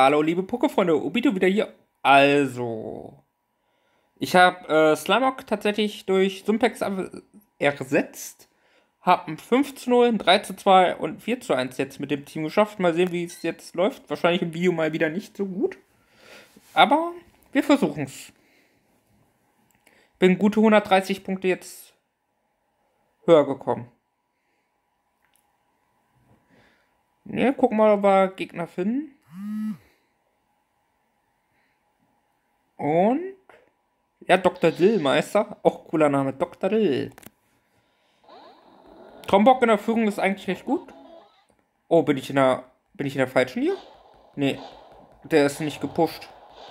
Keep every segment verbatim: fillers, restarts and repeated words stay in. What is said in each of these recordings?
Hallo, liebe Pokéfreunde, Obito wieder hier. Also, ich habe äh, Slamog tatsächlich durch Sumpex ersetzt. Hab ein fünf zu null, ein drei zu zwei und ein vier zu eins jetzt mit dem Team geschafft. Mal sehen, wie es jetzt läuft. Wahrscheinlich im Video mal wieder nicht so gut. Aber wir versuchen es. Bin gute hundertdreißig Punkte jetzt höher gekommen. Ne, gucken mal, ob wir Gegner finden. Und ja, Doktor Dillmeister. Auch cooler Name, Doktor Dill. Trombock in der Führung ist eigentlich recht gut. Oh, bin ich in der. Bin ich in der falschen hier? Nee. Der ist nicht gepusht.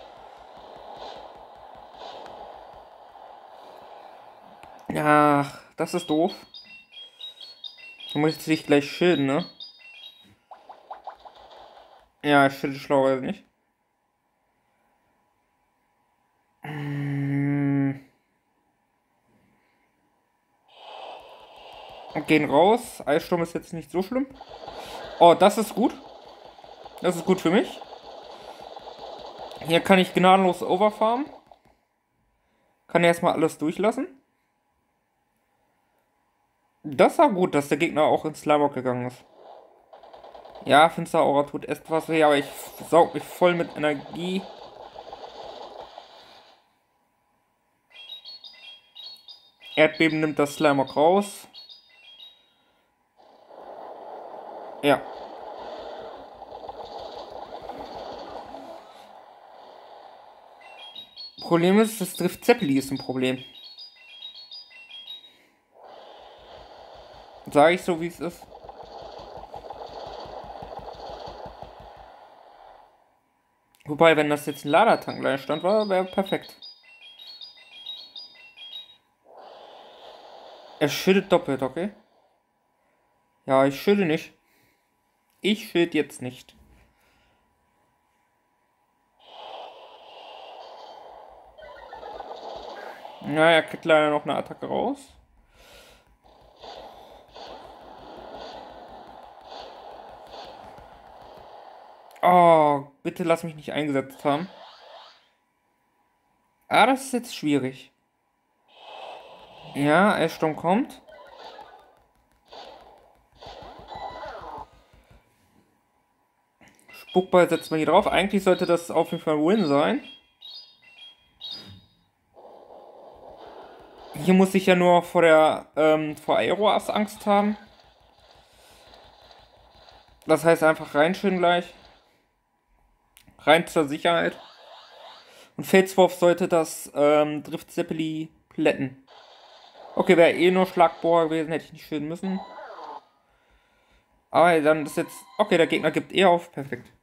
Ach, das ist doof. Du musst dich gleich schilden, ne? Ja, ich schilde schlauerweise nicht. Hm. Gehen raus. Eissturm ist jetzt nicht so schlimm. Oh, das ist gut. Das ist gut für mich. Hier kann ich gnadenlos overfarmen. Kann erstmal alles durchlassen. Das war gut, dass der Gegner auch ins Slamog gegangen ist. Ja, Finsteraura tut etwas weh, aber ich saug mich voll mit Energie. Erdbeben nimmt das Slamog raus. Ja. Problem ist, das Drift Zeppeli ist ein Problem. Sage ich so, wie es ist. Wobei, wenn das jetzt ein Ladertank-Leerstand war, wäre perfekt. Er schüttet doppelt, okay? Ja, ich schütte nicht. Ich schütte jetzt nicht. Na, er kriegt leider noch eine Attacke raus. Oh, bitte lass mich nicht eingesetzt haben. Ah, das ist jetzt schwierig. Ja, Eissturm kommt. Spuckball setzt man hier drauf. Eigentlich sollte das auf jeden Fall ein Win sein. Hier muss ich ja nur vor der ähm, vor Aeroas Angst haben. Das heißt einfach reinschön gleich. Rein zur Sicherheit. Und Felswurf sollte das ähm, Drift Zeppeli plätten. Okay, wäre eh nur Schlagbohrer gewesen, hätte ich nicht schön müssen. Aber dann ist jetzt. Okay, der Gegner gibt eh auf. Perfekt.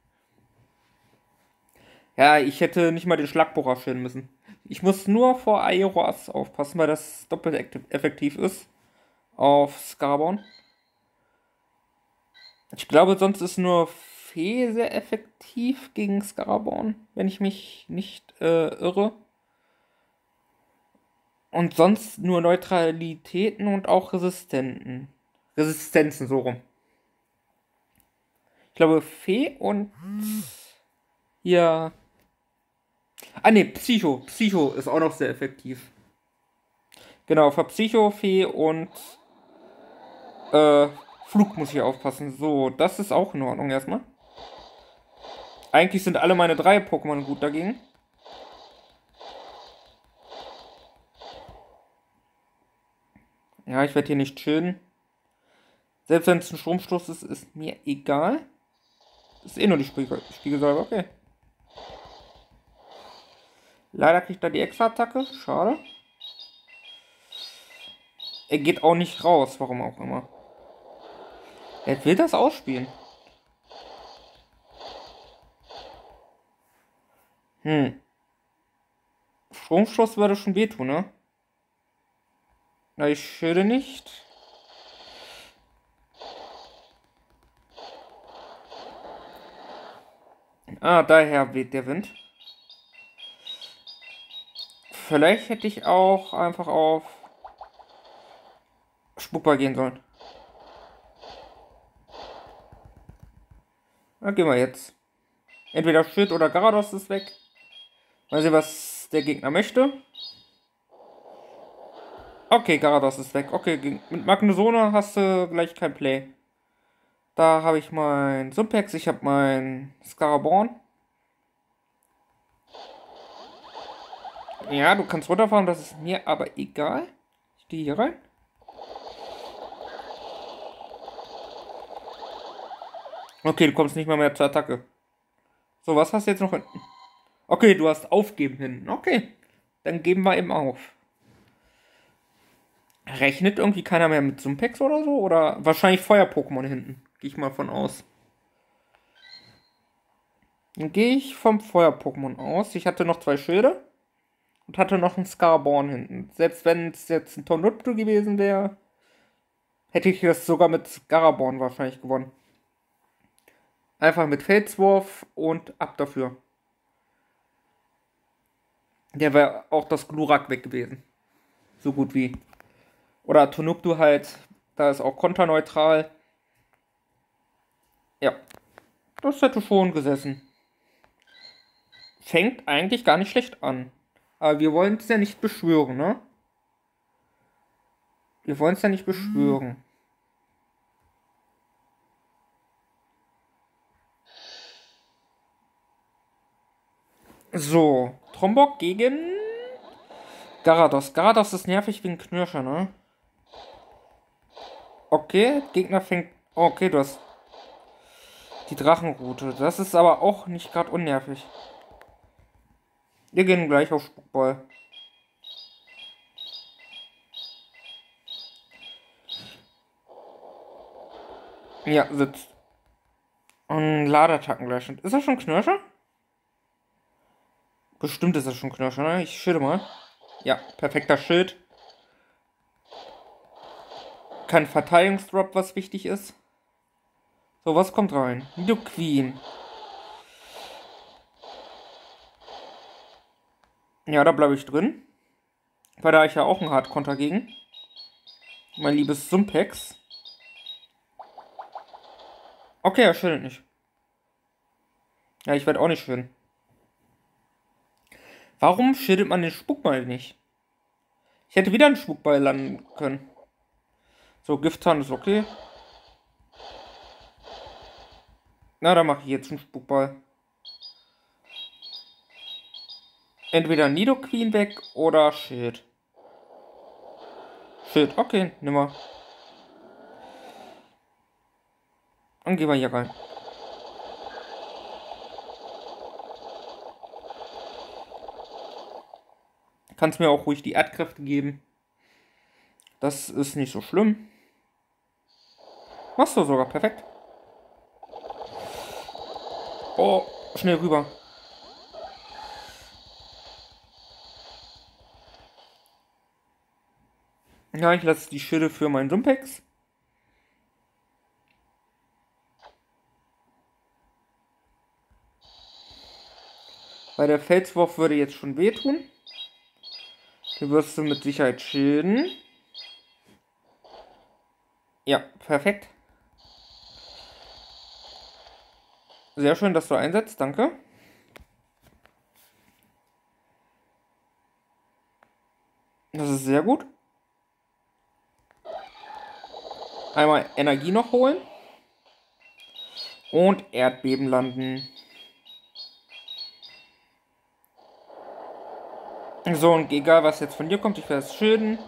Ja, ich hätte nicht mal den Schlagbohrer schön müssen. Ich muss nur vor Aeroas aufpassen, weil das doppelt effektiv ist. Auf Scarborn. Ich glaube, sonst ist nur Fee sehr effektiv gegen Scarborn, wenn ich mich nicht äh, irre. Und sonst nur Neutralitäten und auch Resistenten. Resistenzen, so rum. Ich glaube, Fee und hier. Ah ne, Psycho. Psycho ist auch noch sehr effektiv. Genau, für Psycho, Fee und äh, Flug muss ich aufpassen. So, das ist auch in Ordnung erstmal. Eigentlich sind alle meine drei Pokémon gut dagegen. Ja, ich werde hier nicht chillen. Selbst wenn es ein Stromstoß ist, ist mir egal. Das ist eh nur die Spiegel Spiegelsäule, okay. Leider kriegt er die Extra-Attacke, schade. Er geht auch nicht raus, warum auch immer. Er will das ausspielen. Hm. Stromstoß würde schon wehtun, ne? Na, ich schilde nicht. Ah, daher weht der Wind. Vielleicht hätte ich auch einfach auf Spuckball gehen sollen. Na, gehen wir jetzt. Entweder Schild oder Garados ist weg. Mal sehen, was der Gegner möchte. Okay, Garados ist weg. Okay, mit Magnusona hast du gleich kein Play. Da habe ich mein Sumpex, ich habe mein Scaraborn. Ja, du kannst runterfahren, das ist mir aber egal. Ich gehe hier rein. Okay, du kommst nicht mal mehr zur Attacke. So, was hast du jetzt noch hinten? Okay, du hast Aufgeben hinten. Okay, dann geben wir eben auf. Rechnet irgendwie keiner mehr mit Sumpex oder so? Oder wahrscheinlich Feuer-Pokémon hinten. Gehe ich mal von aus. Dann gehe ich vom Feuer-Pokémon aus. Ich hatte noch zwei Schilde. Und hatte noch einen Scaraborn hinten. Selbst wenn es jetzt ein Tornado gewesen wäre, hätte ich das sogar mit Scaraborn wahrscheinlich gewonnen. Einfach mit Felswurf und ab dafür. Der wäre auch das Glurak weg gewesen. So gut wie. Oder Tonuktu halt. Da ist auch konterneutral. Ja. Das hätte schon gesessen. Fängt eigentlich gar nicht schlecht an. Aber wir wollen es ja nicht beschwören, ne? Wir wollen es ja nicht beschwören. So. Trombok gegen Garados. Garados ist nervig wie ein Knirscher, ne? Okay, Gegner fängt... Okay, du hast die Drachenroute. Das ist aber auch nicht gerade unnervig. Wir gehen gleich auf Spuckball. Ja, sitzt. Und Ladeattacken gleich. Ist das schon Knirscher? Bestimmt ist das schon Knirscher, ne? Ich schilde mal. Ja, perfekter Schild. Kein Verteidigungsdrop, was wichtig ist. So, was kommt rein? Nidoqueen. Ja, da bleibe ich drin. Weil da ich ja auch einen Hardkonter gegen. Mein liebes Sumpex. Okay, er schildet nicht. Ja, ich werde auch nicht schilden. Warum schildet man den Spuckball nicht? Ich hätte wieder einen Spuckball landen können. So, Giftzahn ist okay. Na, dann mache ich jetzt einen Spuckball. Entweder Nidoqueen weg oder Schild. Schild, okay, nimm mal. Dann gehen wir hier rein. Kannst mir auch ruhig die Erdkräfte geben. Das ist nicht so schlimm. Machst du sogar, perfekt. Oh, schnell rüber. Ja, ich lasse die Schilde für meinen Sumpex. Weil der Felswurf würde jetzt schon wehtun. Den wirst du mit Sicherheit schilden. Ja, perfekt. Sehr schön, dass du einsetzt, danke. Das ist sehr gut. Einmal Energie noch holen. Und Erdbeben landen. So, und egal was jetzt von dir kommt, ich werde es schilden.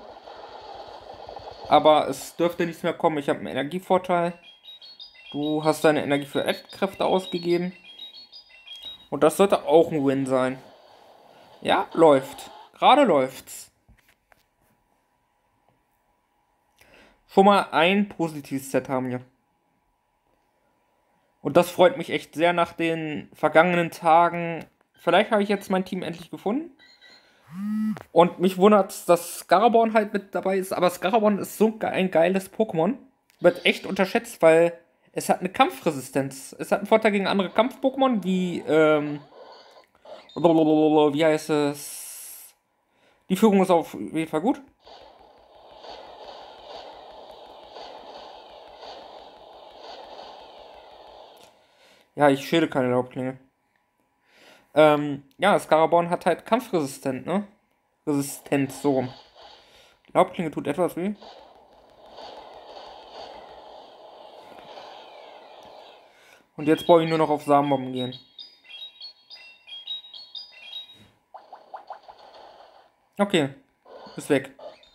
Aber es dürfte nichts mehr kommen, ich habe einen Energievorteil. Du hast deine Energie für Erdkräfte ausgegeben. Und das sollte auch ein Win sein. Ja, läuft. Gerade läuft's. Schon mal ein positives Set haben wir. Und das freut mich echt sehr nach den vergangenen Tagen. Vielleicht habe ich jetzt mein Team endlich gefunden. Und mich wundert, dass Scaraborn halt mit dabei ist. Aber Scaraborn ist so ein geiles Pokémon. Wird echt unterschätzt, weil es hat eine Kampfresistenz. Es hat einen Vorteil gegen andere Kampf-Pokémon, wie, ähm... Wie heißt es? Die Führung ist auf jeden Fall gut. Ja, ich schilde keine Laubklinge. Ähm, ja, Scaraborn hat halt kampfresistent, ne? Resistenz, so rum. Laubklinge tut etwas weh. Und jetzt brauche ich nur noch auf Samenbomben gehen. Okay, ist weg.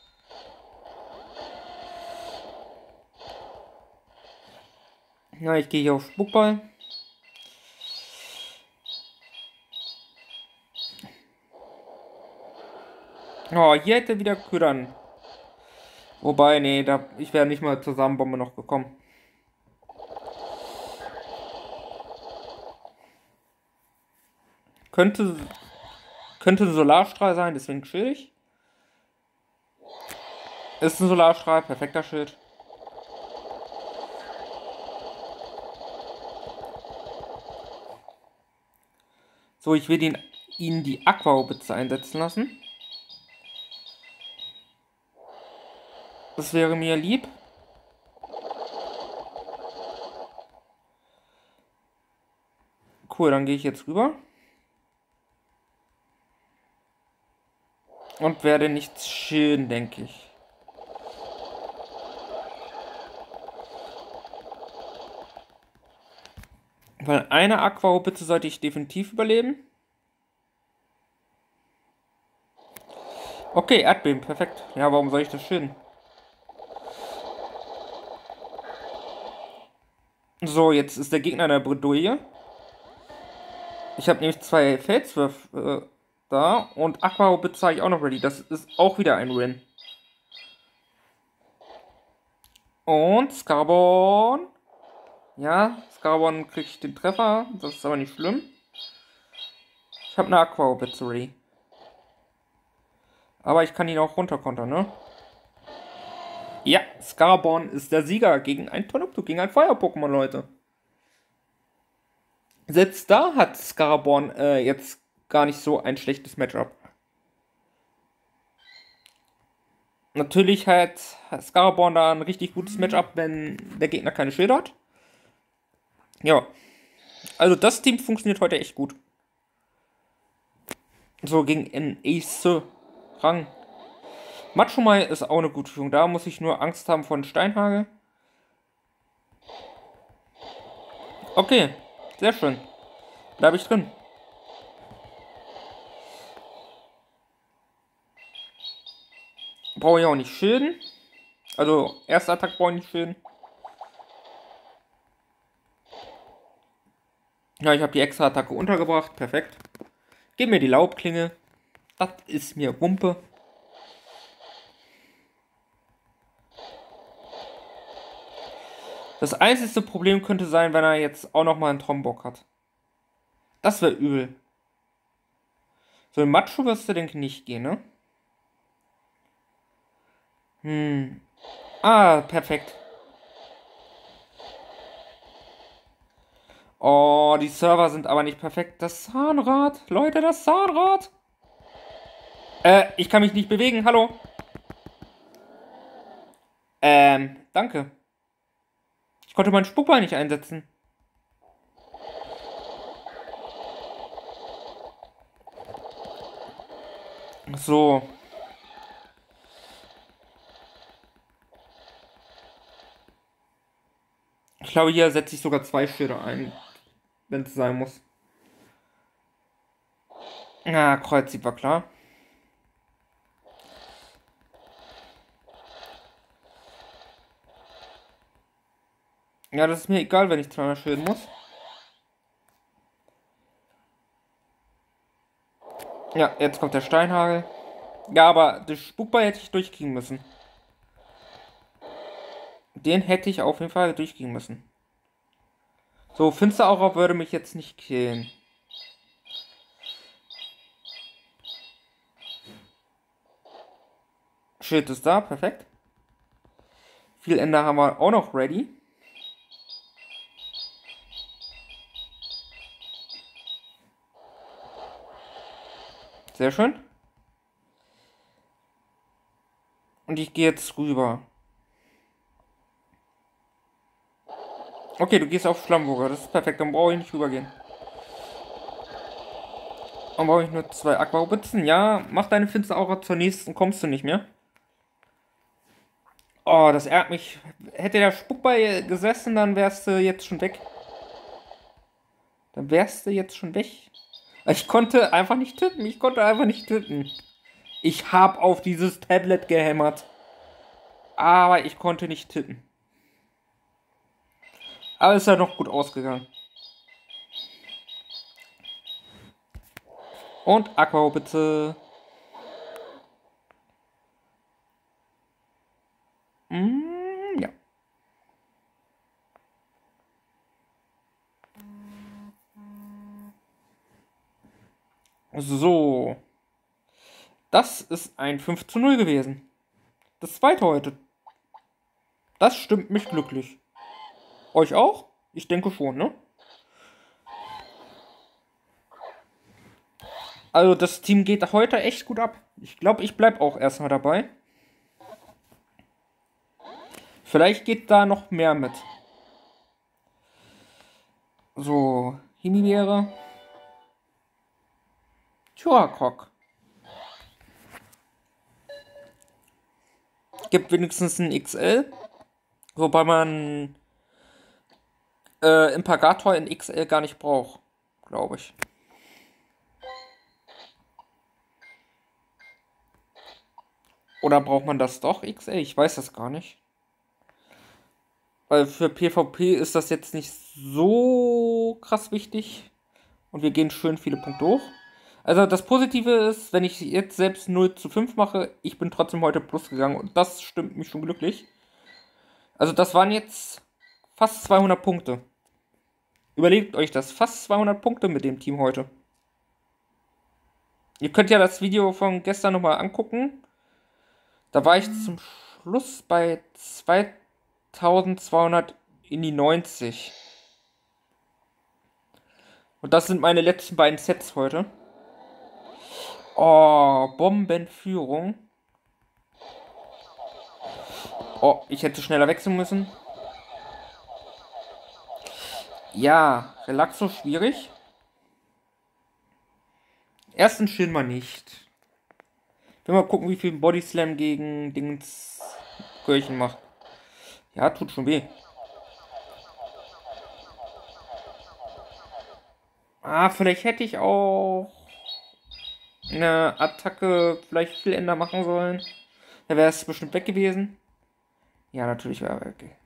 Ja, ich gehe hier auf Spukball. Oh, hier hätte wieder Ködern. Wobei, nee, da, ich wäre nicht mal zur Samenbombe noch gekommen. Könnte, könnte ein Solarstrahl sein, deswegen schwierig. Ist ein Solarstrahl, perfekter Schild. So, ich will ihn, ihn die Aqua-Obitze einsetzen lassen. Das wäre mir lieb. Cool, dann gehe ich jetzt rüber. Und werde nichts schön, denke ich. Weil eine Aqua-Obitze sollte ich definitiv überleben. Okay, Erdbeben, perfekt. Ja, warum soll ich das schön? So, jetzt ist der Gegner in der Bredouille. Ich habe nämlich zwei Felswürfe äh, da und Aqua-Obitze habe ich auch noch ready. Das ist auch wieder ein Win. Und Scaraborn. Ja, Scaraborn kriegt den Treffer. Das ist aber nicht schlimm. Ich habe eine Aqua-Obitze ready. Aber ich kann ihn auch runterkontern, ne? Ja, Scaraborn ist der Sieger gegen ein Tonoptu, gegen ein Feuer-Pokémon, Leute. Selbst da hat Scaraborn äh, jetzt gar nicht so ein schlechtes Matchup. Natürlich hat Scaraborn da ein richtig gutes Matchup, wenn der Gegner keine Schilder hat. Ja. Also das Team funktioniert heute echt gut. So gegen einen Ace-Rang. Machomai ist auch eine gute Führung. Da muss ich nur Angst haben von Steinhagel. Okay, sehr schön. Bleibe ich drin. Brauche ich auch nicht schilden. Also, erster Attack brauche ich nicht schilden. Ja, ich habe die extra Attacke untergebracht. Perfekt. Gib mir die Laubklinge. Das ist mir Wumpe. Das einzige Problem könnte sein, wenn er jetzt auch noch mal einen Trombok hat. Das wäre übel. So, in Macho wirst du, denke ich, nicht gehen, ne? Hm. Ah, perfekt. Oh, die Server sind aber nicht perfekt. Das Zahnrad. Leute, das Zahnrad. Äh, ich kann mich nicht bewegen. Hallo. Ähm, danke. Ich konnte meinen Spuckball nicht einsetzen. So. Ich glaube, hier setze ich sogar zwei Schilder ein, wenn es sein muss. Ah, Kreuzsieb war klar. Ja, das ist mir egal, wenn ich zweimal schilden muss. Ja, jetzt kommt der Steinhagel. Ja, aber den Spukball hätte ich durchkriegen müssen. Den hätte ich auf jeden Fall durchkriegen müssen. So, Finsteraura würde mich jetzt nicht killen. Schild ist da, perfekt. Viel Ender haben wir auch noch ready. Sehr schön. Und ich gehe jetzt rüber. Okay, du gehst auf Schlammburger. Das ist perfekt, dann brauche ich nicht rübergehen. Dann brauche ich nur zwei Aquarobitzen. Ja, mach deine Finsteraura zur nächsten, kommst du nicht mehr. Oh, das ärgert mich. Hätte der Spuckball gesessen, dann wärst du jetzt schon weg. Dann wärst du jetzt schon weg. Ich konnte einfach nicht tippen. Ich konnte einfach nicht tippen. Ich habe auf dieses Tablet gehämmert. Aber ich konnte nicht tippen. Aber ist ja noch gut ausgegangen. Und Aqua bitte. Mm, ja. So. Das ist ein fünf zu null gewesen. Das zweite heute. Das stimmt mich glücklich. Euch auch? Ich denke schon, ne? Also das Team geht heute echt gut ab. Ich glaube, ich bleibe auch erstmal dabei. Vielleicht geht da noch mehr mit. So, Himbeere. Turakok. Gibt wenigstens ein X L. Wobei man äh, Impagator in X L gar nicht braucht. Glaube ich. Oder braucht man das doch X L? Ich weiß das gar nicht. Weil für PvP ist das jetzt nicht so krass wichtig. Und wir gehen schön viele Punkte hoch. Also das Positive ist, wenn ich jetzt selbst null zu fünf mache, ich bin trotzdem heute plus gegangen. Und das stimmt mich schon glücklich. Also das waren jetzt fast zweihundert Punkte. Überlegt euch das. Fast zweihundert Punkte mit dem Team heute. Ihr könnt ja das Video von gestern nochmal angucken. Da war ich zum Schluss bei zweitausendzweihundert in die neunzig. Und das sind meine letzten beiden Sets heute. Oh, Bombenführung. Oh, ich hätte schneller wechseln müssen. Ja, Relaxo schwierig. Ersten Schild mal nicht. Ich will mal gucken, wie viel Body Slam gegen Dings Kirchen macht. Ja, tut schon weh. Ah, vielleicht hätte ich auch eine Attacke vielleicht viel Ender machen sollen. Da wäre es bestimmt weg gewesen. Ja, natürlich wäre er weg.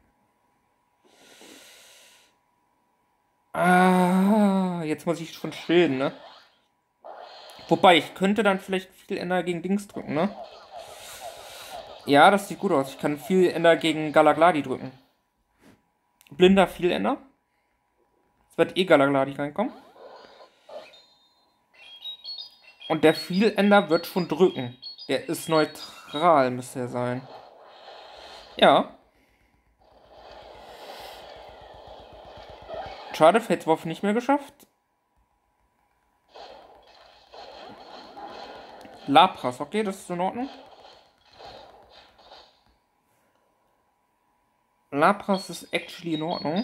Ah, jetzt muss ich schon schilden, ne? Wobei, ich könnte dann vielleicht viel Ender gegen Dings drücken, ne? Ja, das sieht gut aus. Ich kann viel Ender gegen Galagladi drücken. Blinder viel Ender. Es wird eh Galagladi reinkommen. Und der viel Ender wird schon drücken. Der ist neutral, müsste er sein. Ja. Schade, Felswurf nicht mehr geschafft. Lapras, okay, das ist in Ordnung. Lapras ist actually in Ordnung.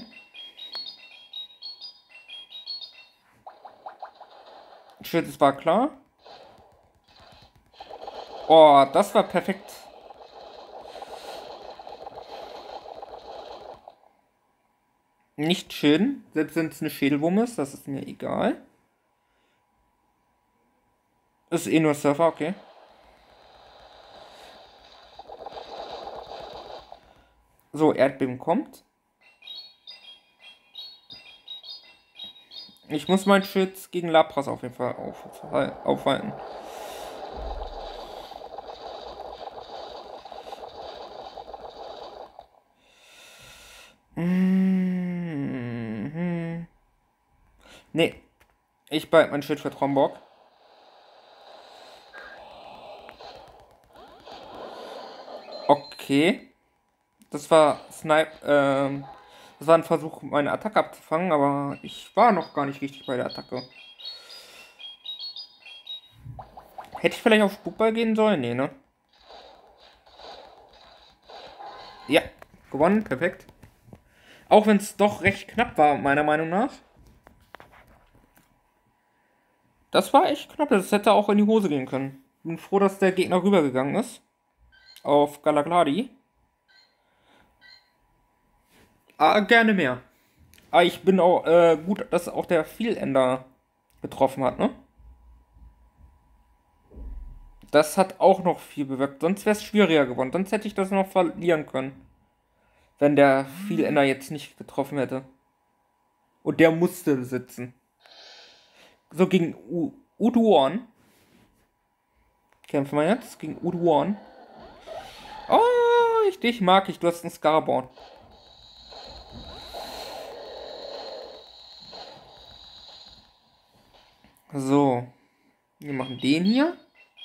Shit, das war klar. Oh, das war perfekt. Nicht schön, selbst wenn es eine Schädelwurm ist, das ist mir egal. Ist eh nur Surfer, okay. So, Erdbeben kommt. Ich muss meinen Schutz gegen Lapras auf jeden Fall auf, aufhalten. Mhm. Nee. Ich behalte mein Schild für Tromborg. Okay. Das war Snipe, ähm, das war ein Versuch, meine Attacke abzufangen, aber ich war noch gar nicht richtig bei der Attacke. Hätte ich vielleicht auf Spukball gehen sollen? Nee, ne? Ja, gewonnen, perfekt. Auch wenn es doch recht knapp war, meiner Meinung nach. Das war echt knapp, das hätte auch in die Hose gehen können. Bin froh, dass der Gegner rübergegangen ist. Auf Galagladi. Ah, gerne mehr. Aber ich bin auch äh, gut, dass auch der Vielender getroffen hat, ne? Das hat auch noch viel bewirkt. Sonst wäre es schwieriger geworden. Sonst hätte ich das noch verlieren können. Wenn der Vielender jetzt nicht getroffen hätte. Und der musste sitzen. So gegen U Uduan. Kämpfen wir jetzt gegen Uduan. Oh, ich dich mag ich. Du hast einen Scarborn. So. Wir machen den hier.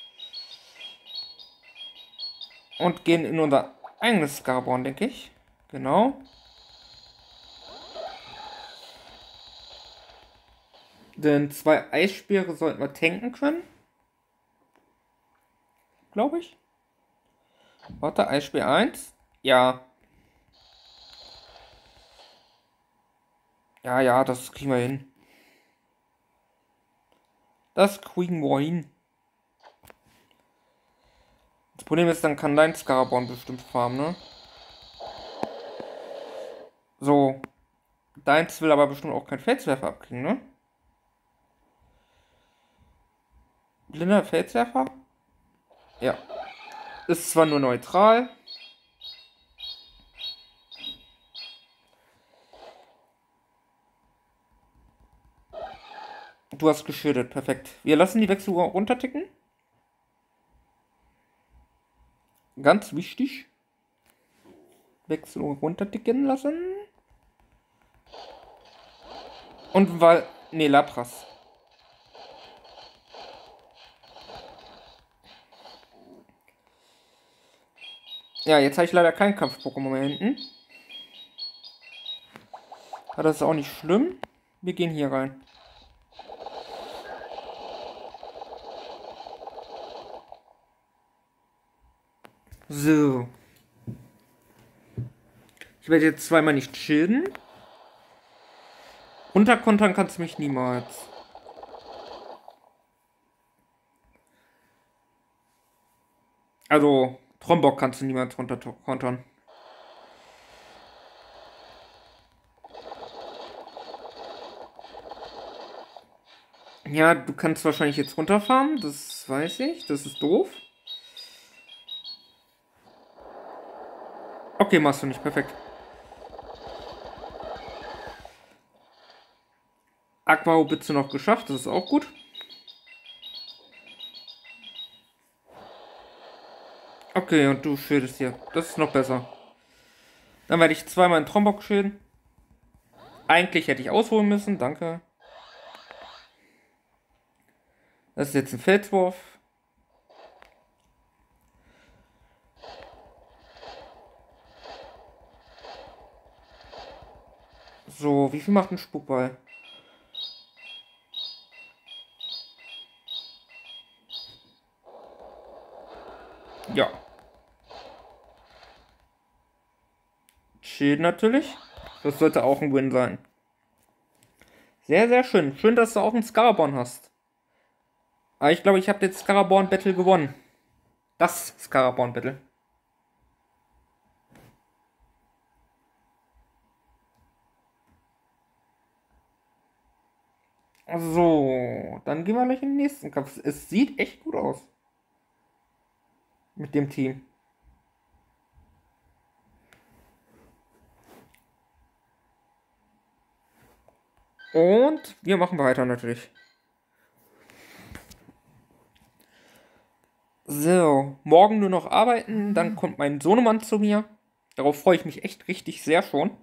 Und gehen in unser eigenes Scarborn, denke ich. Genau. Denn zwei Eisspeere sollten wir tanken können. Glaube ich. Warte, Eisspeer eins. Ja. Ja, ja, das kriegen wir hin. Das kriegen wir hin. Das Problem ist, dann kann dein Scarborn bestimmt farmen, ne? So. Deins will aber bestimmt auch kein Felswerfer abkriegen, ne? Blinder Felswerfer? Ja. Ist zwar nur neutral. Du hast geschüttet, perfekt. Wir lassen die Wechseluhr runterticken. Ganz wichtig. Wechseluhr runterticken lassen. Und weil... Ne, Lapras. Ja, jetzt habe ich leider keinen Kampf-Pokémon mehr hinten. Aber das ist auch nicht schlimm. Wir gehen hier rein. So. Ich werde jetzt zweimal nicht schilden. Runterkontern kannst du mich niemals. Also, Trombok kannst du niemals runterkontern. Ja, du kannst wahrscheinlich jetzt runterfahren. Das weiß ich. Das ist doof. Okay, machst du nicht. Perfekt. Aquao bitte noch geschafft. Das ist auch gut. Okay, und du schildest hier. Das ist noch besser. Dann werde ich zweimal in Trombok schilden. Eigentlich hätte ich ausholen müssen. Danke. Das ist jetzt ein Felswurf. So, wie viel macht ein Spukball? Ja. Schild natürlich. Das sollte auch ein Win sein. Sehr, sehr schön. Schön, dass du auch einen Scaraborn hast. Aber ich glaube, ich habe jetzt Scaraborn Battle gewonnen. Das Scaraborn Battle. So, dann gehen wir gleich in den nächsten Kampf. Es sieht echt gut aus. Mit dem Team. Und wir machen weiter natürlich. So, morgen nur noch arbeiten, dann kommt mein Sohnemann zu mir. Darauf freue ich mich echt richtig sehr schon.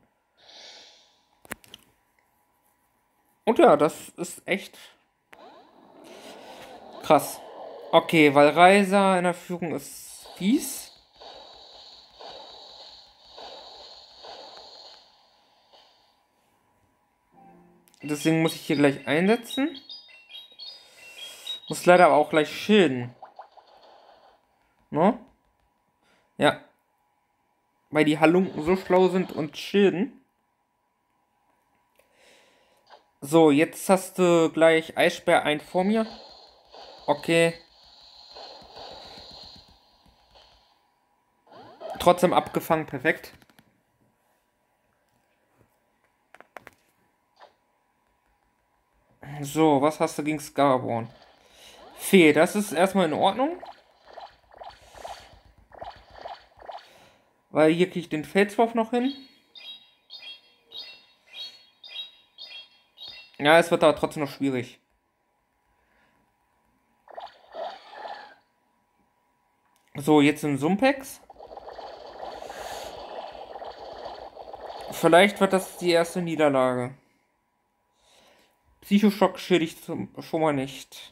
Und ja, das ist echt krass. Okay, weil Reiser in der Führung ist fies. Deswegen muss ich hier gleich einsetzen. Muss leider aber auch gleich schilden. Ne? Ja. Weil die Halunken so schlau sind und schilden. So, jetzt hast du gleich Eisbär ein vor mir. Okay. Trotzdem abgefangen, perfekt. So, was hast du gegen Scaraborn? Fee, das ist erstmal in Ordnung. Weil hier kriege ich den Felswurf noch hin. Ja, es wird aber trotzdem noch schwierig. So, jetzt in Sumpex. Vielleicht wird das die erste Niederlage. Psychoschock schädigt schon mal nicht.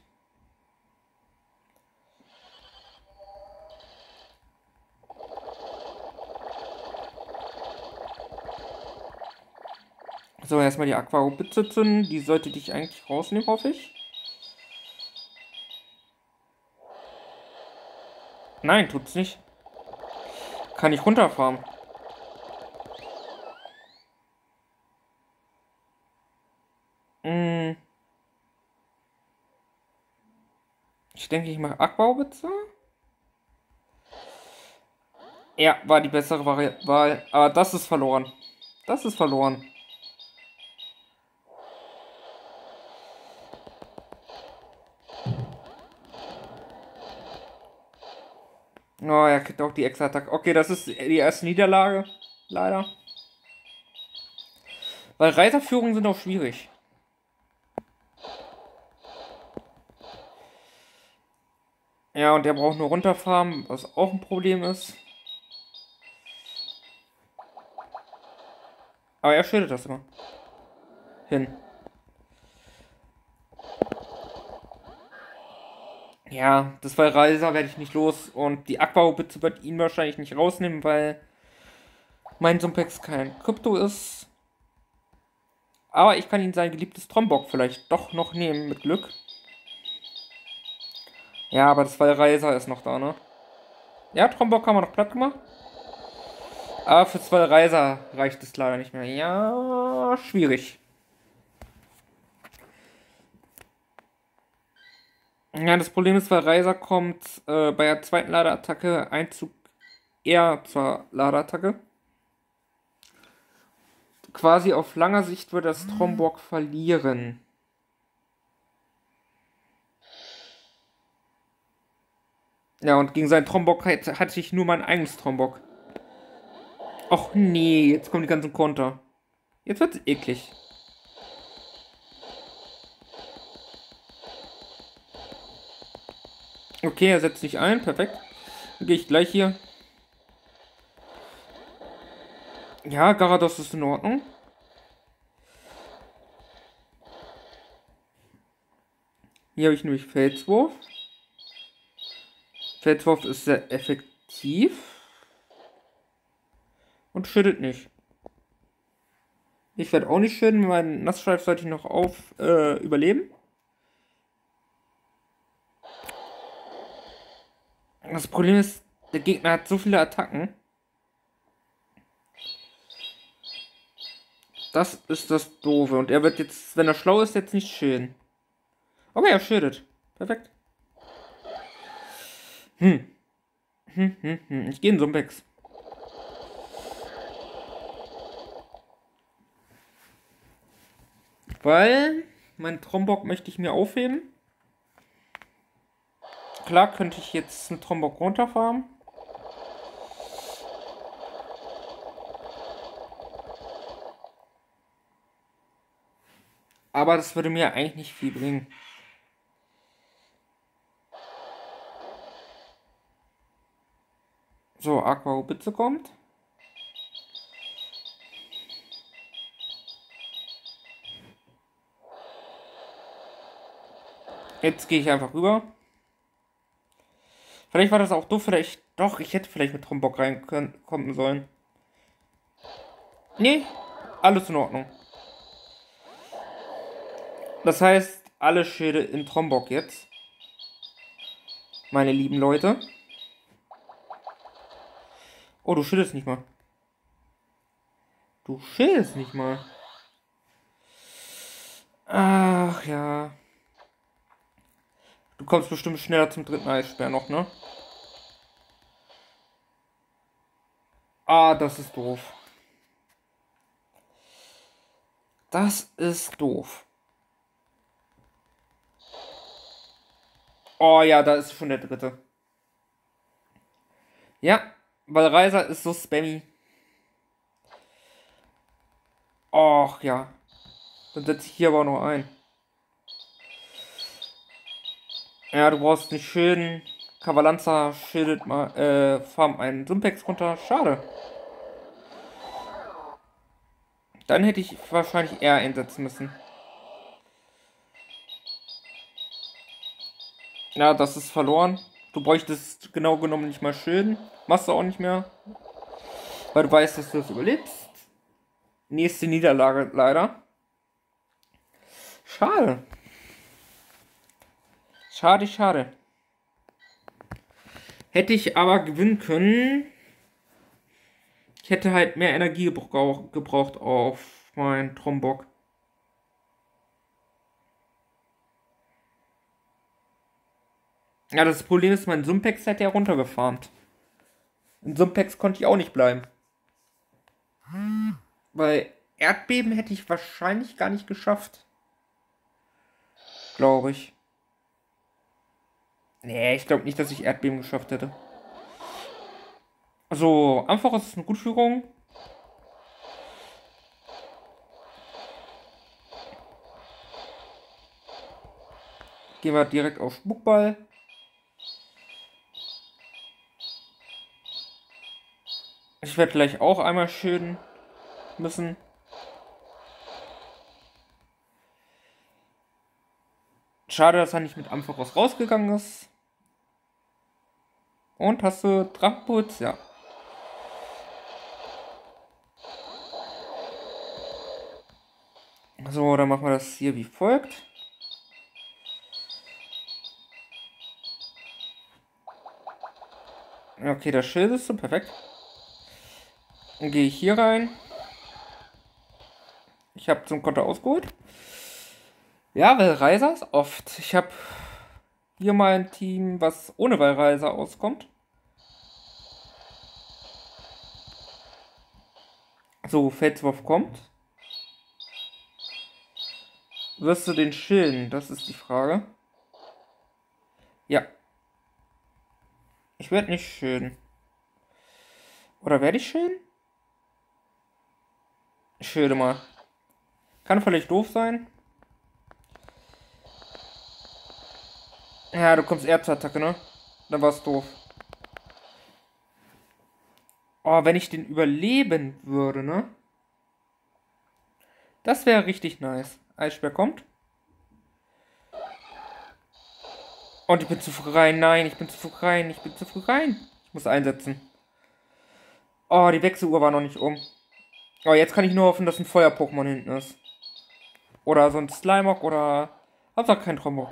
So, erstmal die Aquarobitze zünden. Die sollte dich eigentlich rausnehmen, hoffe ich. Nein, tut's nicht. Kann ich runterfahren. Hm. Ich denke, ich mache Aquarobitze. Ja, war die bessere Wahl. Aber das ist verloren. Das ist verloren. Oh, er kriegt auch die Extra-Attacke. Okay, das ist die erste Niederlage. Leider. Weil Reiterführungen sind auch schwierig. Ja, und der braucht nur runterfahren, was auch ein Problem ist. Aber er schildert das immer. Hin. Ja, das war Reiser, werde ich nicht los. Und die Aquao-Bitte wird ihn wahrscheinlich nicht rausnehmen, weil mein Sumpex kein Krypto ist. Aber ich kann ihn sein geliebtes Trombok vielleicht doch noch nehmen, mit Glück. Ja, aber das war Reiser ist noch da, ne? Ja, Trombok haben wir noch platt gemacht. Aber für zwei Reiser reicht es leider nicht mehr. Ja, schwierig. Ja, das Problem ist, weil Reiser kommt äh, bei der zweiten Ladeattacke Einzug eher zur Ladeattacke. Quasi auf langer Sicht wird das Trombok verlieren. Ja, und gegen seinen Trombok hatte, hatte ich nur mein eigenes Trombok. Och nee, jetzt kommen die ganzen Konter. Jetzt wird's eklig. Okay, er setzt sich ein, perfekt. Dann gehe ich gleich hier. Ja, Garados ist in Ordnung. Hier habe ich nämlich Felswurf. Felswurf ist sehr effektiv. Und schüttelt nicht. Ich werde auch nicht schütteln, mein Nassschweif sollte ich noch auf äh, überleben. Das Problem ist, der Gegner hat so viele Attacken. Das ist das Doofe. Und er wird jetzt, wenn er schlau ist, jetzt nicht schön. Okay, er schüttet. Perfekt. Hm. Hm, hm, hm. Ich gehe in Sumpex. Weil mein Trombok möchte ich mir aufheben. Klar könnte ich jetzt einen Trombok runterfahren. Aber das würde mir eigentlich nicht viel bringen. So, Aquarobitze kommt. Jetzt gehe ich einfach rüber. Vielleicht war das auch doof, vielleicht. Doch, ich hätte vielleicht mit Trombok reinkommen sollen. Nee, alles in Ordnung. Das heißt, alle Schilde in Trombok jetzt. Meine lieben Leute. Oh, du schüttest nicht mal. Du schüttest nicht mal. Ach ja. Du kommst bestimmt schneller zum dritten Eisbär noch, ne? Ah, das ist doof. Das ist doof. Oh ja, da ist schon der dritte. Ja, weil Reiser ist so spammy. Och ja. Dann setze ich hier aber noch ein. Ja, du brauchst nicht schön. Kavalanza schildet mal, äh, farm einen Simpex runter. Schade. Dann hätte ich wahrscheinlich eher einsetzen müssen. Ja, das ist verloren. Du bräuchtest genau genommen nicht mal schilden. Machst du auch nicht mehr. Weil du weißt, dass du das überlebst. Nächste Niederlage leider. Schade. Schade, schade. Hätte ich aber gewinnen können. Ich hätte halt mehr Energie gebrauch gebraucht auf meinen Trombock. Ja, das Problem ist, mein Sumpex hat ja runtergefarmt. In Sumpex konnte ich auch nicht bleiben. Weil Erdbeben hätte ich wahrscheinlich gar nicht geschafft. Glaube ich. Nee, ich glaube nicht, dass ich Erdbeben geschafft hätte. Also, einfach ist eine Gutführung. Gehen wir direkt auf Spukball. Ich werde gleich auch einmal schön müssen. Schade, dass er nicht mit Ampharos rausgegangen ist. Und hast du Drachenputz? Ja. So, dann machen wir das hier wie folgt. Okay, das Schild ist so perfekt. Dann gehe ich hier rein. Ich habe zum Konter ausgeholt. Ja, Wellreiser ist oft. Ich habe hier mal ein Team, was ohne Wellreiser auskommt. So, Felswurf kommt. Wirst du den schilden? Das ist die Frage. Ja. Ich werde nicht schilden. Oder werde ich schilden? Ich schilde mal. Kann vielleicht doof sein. Ja, du kommst eher zur Attacke, ne? Dann war's doof. Oh, wenn ich den überleben würde, ne? Das wäre richtig nice. Eisbär kommt. Und ich bin zu früh rein. Nein, ich bin zu früh rein. Ich bin zu früh rein. Ich muss einsetzen. Oh, die Wechseluhr war noch nicht um. Oh, jetzt kann ich nur hoffen, dass ein Feuer-Pokémon hinten ist. Oder so ein Slimeock oder... Hauptsache kein Trombock.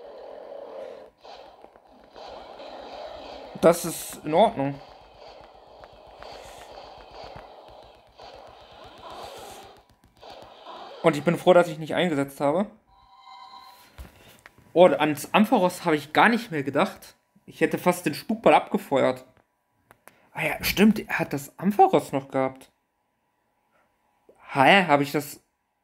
Das ist in Ordnung. Und ich bin froh, dass ich nicht eingesetzt habe. Oh, ans Ampharos habe ich gar nicht mehr gedacht. Ich hätte fast den Spukball abgefeuert. Ah ja, stimmt, er hat das Ampharos noch gehabt. Hä, habe ich das...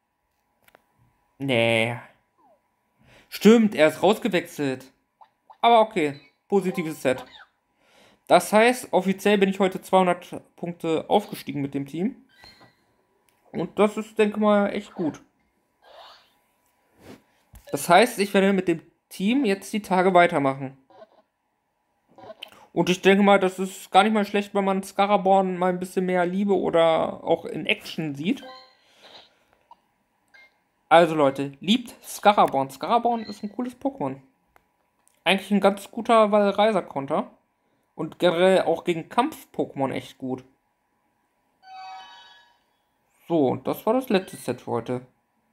Nee. Stimmt, er ist rausgewechselt. Aber okay, positives Set. Das heißt, offiziell bin ich heute zweihundert Punkte aufgestiegen mit dem Team. Und das ist, denke ich mal, echt gut. Das heißt, ich werde mit dem Team jetzt die Tage weitermachen. Und ich denke mal, das ist gar nicht mal schlecht, wenn man Scaraborn mal ein bisschen mehr Liebe oder auch in Action sieht. Also Leute, liebt Scaraborn. Scaraborn ist ein cooles Pokémon. Eigentlich ein ganz guter Wallreiser-Konter. Und generell auch gegen Kampf-Pokémon echt gut. So, und das war das letzte Set für heute.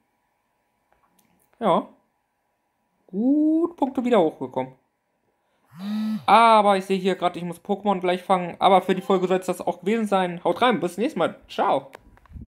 Ja. Gut, Punkte wieder hochgekommen. Aber ich sehe hier gerade, ich muss Pokémon gleich fangen. Aber für die Folge soll es das auch gewesen sein. Haut rein, bis nächstes Mal. Ciao.